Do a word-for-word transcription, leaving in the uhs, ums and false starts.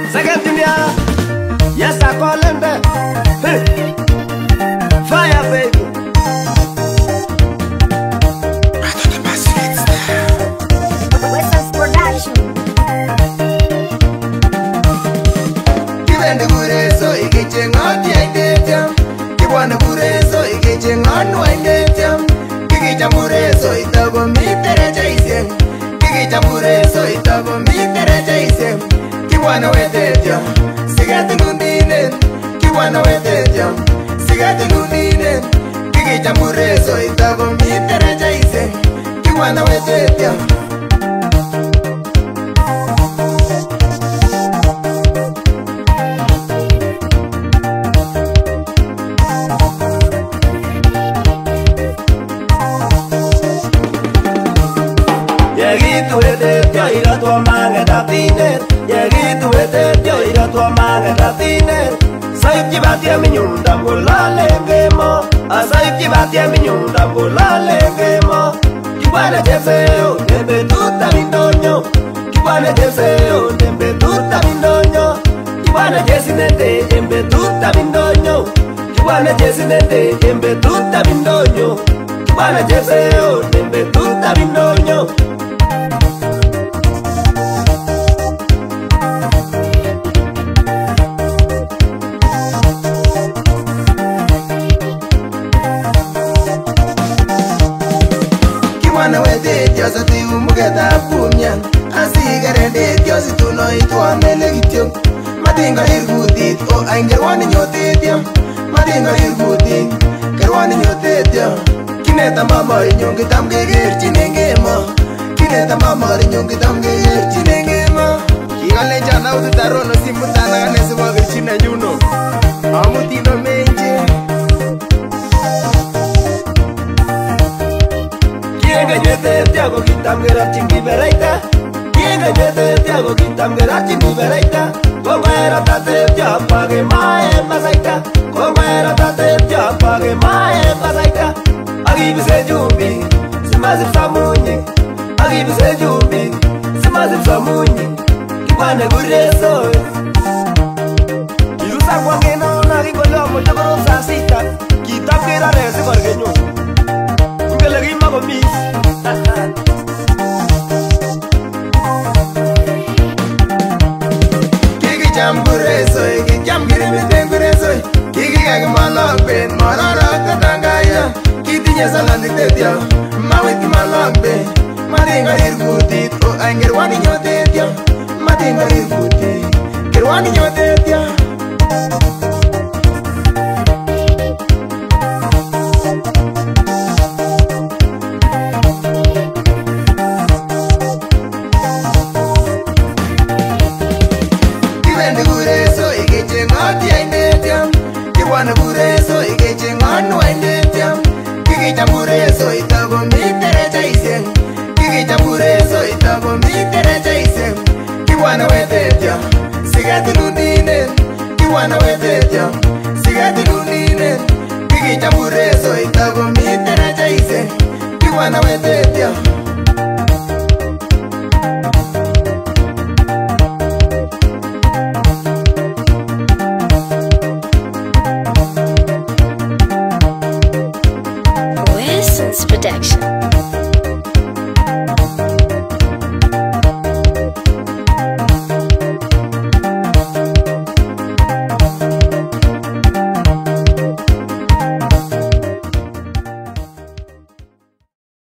Second India, yes I call him that. Hey. Fire baby. Wessels Production. Kiwende kureso ikiche ngoti aindetem. Kiwane kureso ikiche ngonu aindetem. Kikicha kureso itago mitereche isem. Kikicha kureso itago mitereche isem. Kiwane wetetem. Sigati nundine. Kiwane wetetem. Sigati nundine. Kikicha kureso itago mitereche isem. Kiwane wetetem. Yegitu etetyo iratwa mangetatinet. Yegitu etetyo iratwa mangetatinet. Saip chibatie minyunda ngolale ngemo. Asaip chibatie minyunda ngolale ngemo. Kibwane cheseo nembe tuta mindonyo. Kibwane cheseo nembe tuta mindonyo. Kibwane chesinete nembe tuta mindonyo. Kibwane chesinete nembe tuta mindonyo. Kibwane cheseo nembe tuta mindonyo. Kiwane wetetyo soti umugetab kumyan. Asigerendetyo situno itwane legityo. Matinga irkutit o aingerwani nyotetyo. Matinga irkutit gerwani nyotetyo. Kineta mama inyong kitam kegerchin engemo. Kineta mama inyong kitam kegerchin engemo. Kigalenchan autitarono simutana kane sibogerchin anyuno. Amutino menje. Kienge nyetetyo ko kitam kerachin kibereita. Kienge nyetetyo ko kitam kerachin kibereita. Kongwera tatetyo pake mae masaita. Kongwera tatetyo pake mae masaita. Akibise jumbi simasip samunyi. Akibise jumbi simasip samunyi. Kibwane kureso kirusa kwa ngeno na kikolo mochokoro saa sita. Kitam kerare sikorkenyo ngele kimako mis. Kikicham kureso kikicham kirimiten kureso. Kikikakimalok ben mororok katangaya. Kitinye salanitetyo mawit kimalok ben. Matinga irkutit o aingerwani nyotetyo. Matinga irkutit gerwani nyotetyo. Kiwende kureso ikiche ngoti aindetem. Kiwane kureso ikiche ngonu aindetem. Kikicham kureso itago mitereche isem. Kikicham kureso itago mitereche isem. Kiwane wetetyo sigati nundine. Kiwane wetetyo sigati nundine. Kikicham kureso itago mitereche isem. Kiwane wetetyo.